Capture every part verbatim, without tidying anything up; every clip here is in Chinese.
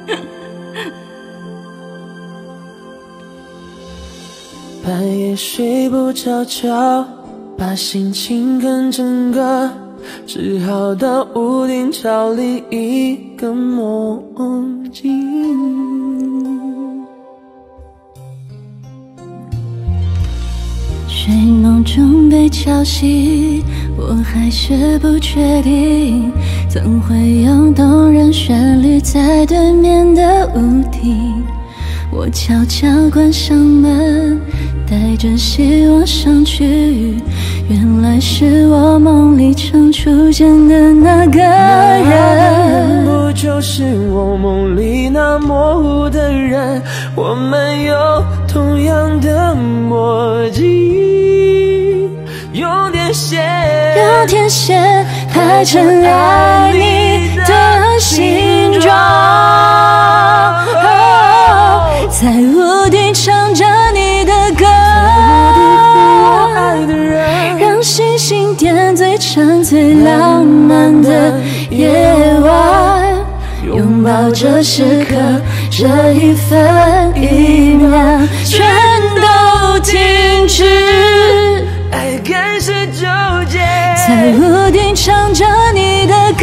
半夜睡不着觉，把心情跟整个，只好到屋顶找另一个梦境。 睡梦中被敲醒，我还是不确定，怎会有动人旋律在对面的屋顶。我悄悄关上门，带着希望上去，原来是我梦里常出现的那个人。 不就是我梦里那模糊的人？我们有同样的默契，用点线， 用点线排成爱你的形状。在屋顶唱着你的歌，让星星点缀成最浪漫的夜晚，拥抱这时刻，这一分一秒全都停止， 爱开始纠结， 在屋顶唱着你的歌，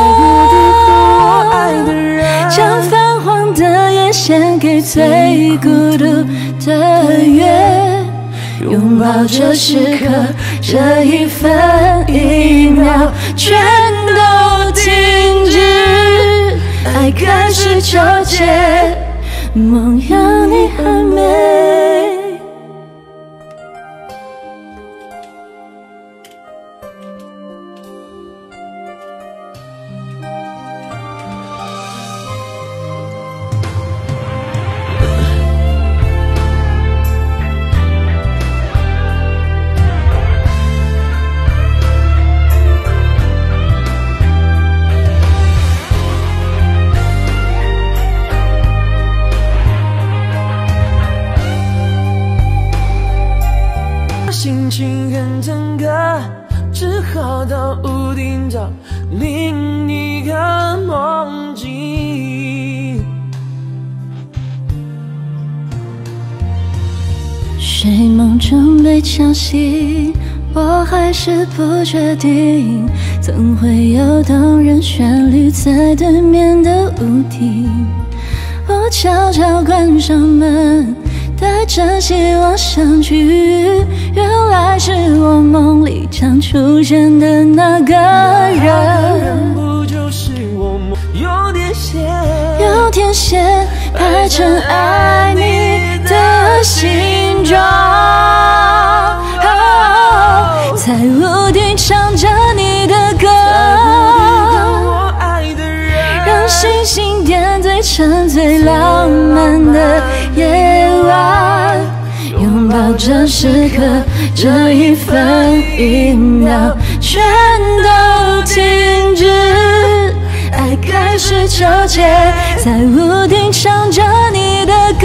将泛黄的夜献给最孤独的月，拥抱这时刻，这一分一秒全都停止，爱开始纠结，梦有你还没。 心情很整个，只好到屋顶找另一个梦境。 睡梦中被敲醒，我还是不确定，怎会有动人旋律在对面的屋顶。我悄悄关上门，带着希望上去，原来是我梦里常出现的那个人。 不就是我梦有点线， 有点线排成爱你的形状。哦，在屋顶唱着你的歌，让星星点缀成最浪漫的夜晚，拥抱这时刻，这一分一秒全都停止，爱开始纠结，在屋顶唱着你的歌，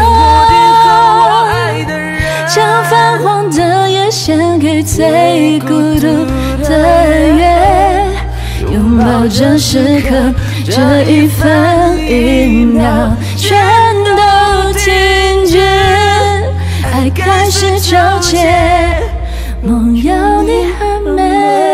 将泛黄的夜献给最孤独的月，拥抱这时刻，这一分一秒全都停止，爱开始纠结，梦有你还没。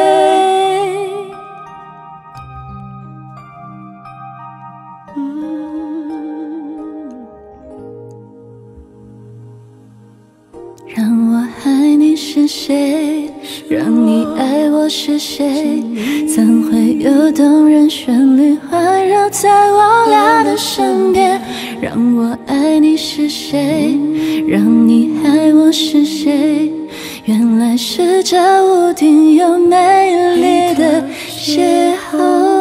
让我爱你是谁？让你爱我是谁？怎会有动人旋律环绕在我俩的身边？让我爱你是谁？让你爱我是谁？原来是这屋顶有美丽的邂逅。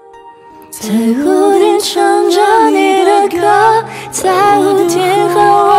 在屋顶唱着你的歌，在屋顶和我